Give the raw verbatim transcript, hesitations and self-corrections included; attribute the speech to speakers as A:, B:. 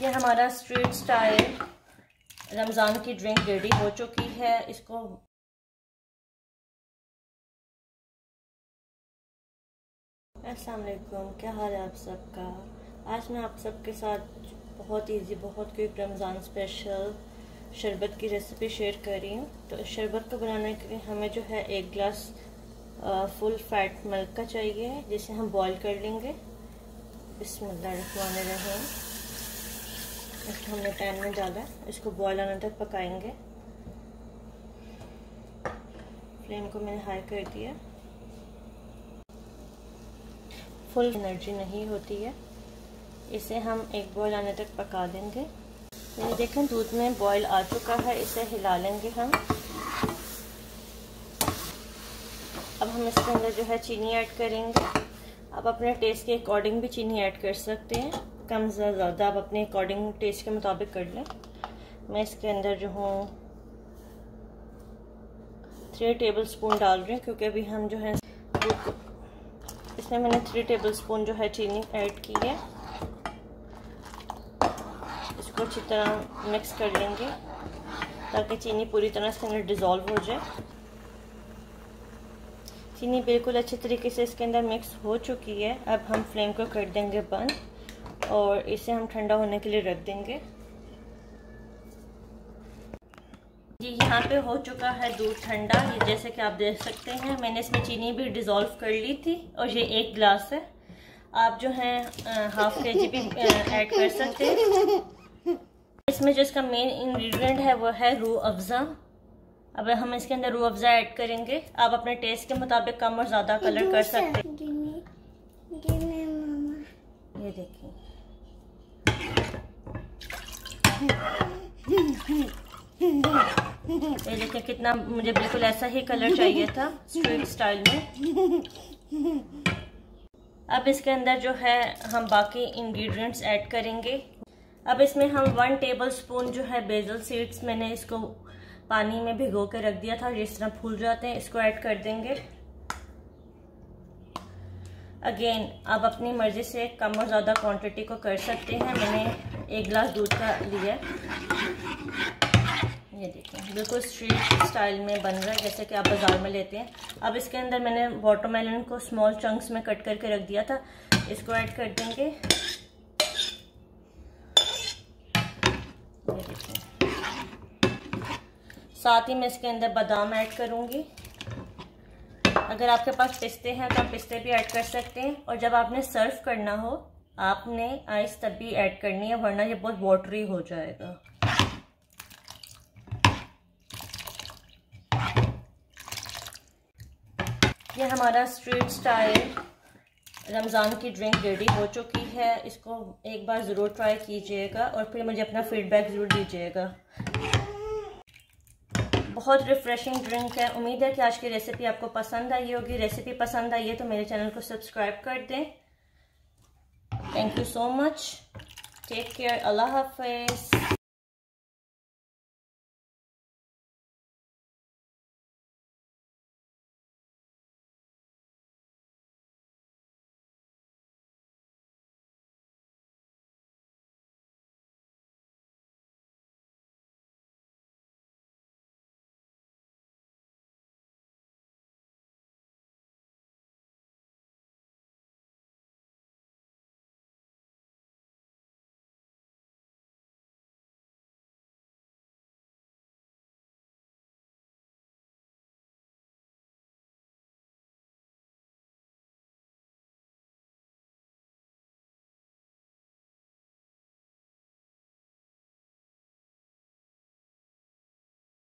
A: ये हमारा street style Ramzan की ड्रिंक रेडी हो चुकी है। इसको अस्सलाम वालेकुम, क्या हाल है आप सबका। आज मैं आप सबके साथ बहुत इजी बहुत क्विक रमज़ान स्पेशल शरबत की रेसिपी शेयर कर रही हूँ। तो इस शरबत को बनाने के लिए हमें जो है एक गिलास फुल फैट मिल्क का चाहिए, जिसे हम बॉईल कर लेंगे। बिस्मिल्लाहिर्रहमानिर्रहीम। इसको हमने पैन में डाला, इसको बॉईल आने तक पकाएंगे। फ्लेम को मैंने हाई कर दिया। फुल एनर्जी नहीं होती है, इसे हम एक बॉईल आने तक पका देंगे। ये देखें दूध में बॉईल आ चुका है, इसे हिला लेंगे हम। अब हम इसके अंदर जो है चीनी ऐड करेंगे। आप अपने टेस्ट के अकॉर्डिंग भी चीनी ऐड कर सकते हैं, कम ज़्यादा आप अपने अकॉर्डिंग टेस्ट के मुताबिक कर लें। मैं इसके अंदर जो हूँ थ्री टेबल स्पून डाल रही हूँ, क्योंकि अभी हम जो है इसमें मैंने थ्री टेबल स्पून जो है चीनी ऐड की है। इसको अच्छी तरह मिक्स कर लेंगे ताकि चीनी पूरी तरह से अंदर डिज़ोल्व हो जाए। चीनी बिल्कुल अच्छी तरीके से इसके अंदर मिक्स हो चुकी है। अब हम फ्लेम को कर देंगे बंद और इसे हम ठंडा होने के लिए रख देंगे। ये यहाँ पे हो चुका है दूध ठंडा। ये जैसे कि आप देख सकते हैं, मैंने इसमें चीनी भी डिज़ोल्व कर ली थी और ये एक गिलास है। आप जो है हाफ के जी भी ऐड कर सकते हैं। इसमें जो इसका मेन इंग्रेडिएंट है वो है रूह अफ़ज़ा। अब हम इसके अंदर रूह अफ़ज़ा ऐड करेंगे। आप अपने टेस्ट के मुताबिक कम और ज़्यादा कलर कर सकते हैं। ये देखिए, ये देखिए कितना, मुझे बिल्कुल ऐसा ही कलर चाहिए था स्ट्रीट स्टाइल में। अब इसके अंदर जो है हम बाकी इंग्रेडिएंट्स ऐड करेंगे। अब इसमें हम वन टेबल स्पून जो है बेसल सीड्स, मैंने इसको पानी में भिगो के रख दिया था, जिस तरह फूल जाते हैं, इसको ऐड कर देंगे। अगेन आप अपनी मर्जी से कम और ज़्यादा क्वांटिटी को कर सकते हैं। मैंने एक गिलास दूध का लिया। ये देखिए बिल्कुल स्ट्रीट स्टाइल में बन रहा है, जैसे कि आप बाज़ार में लेते हैं। अब इसके अंदर मैंने वाटरमेलन को स्मॉल चंक्स में कट करके रख दिया था, इसको ऐड कर देंगे। ये देखिए, साथ ही मैं इसके अंदर बादाम ऐड करूँगी। अगर आपके पास पिस्ते हैं तो आप पिस्ते भी ऐड कर सकते हैं। और जब आपने सर्व करना हो, आपने आइस तभी ऐड करनी है, वरना ये बहुत वाटरी हो जाएगा। ये हमारा स्ट्रीट स्टाइल रमज़ान की ड्रिंक रेडी हो चुकी है। इसको एक बार ज़रूर ट्राई कीजिएगा और फिर मुझे अपना फीडबैक ज़रूर दीजिएगा। बहुत रिफ्रेशिंग ड्रिंक है। उम्मीद है कि आज की रेसिपी आपको पसंद आई होगी। रेसिपी पसंद आई है तो मेरे चैनल को सब्सक्राइब कर दें। Thank you so much. Take care. अल्लाह हाफिज़।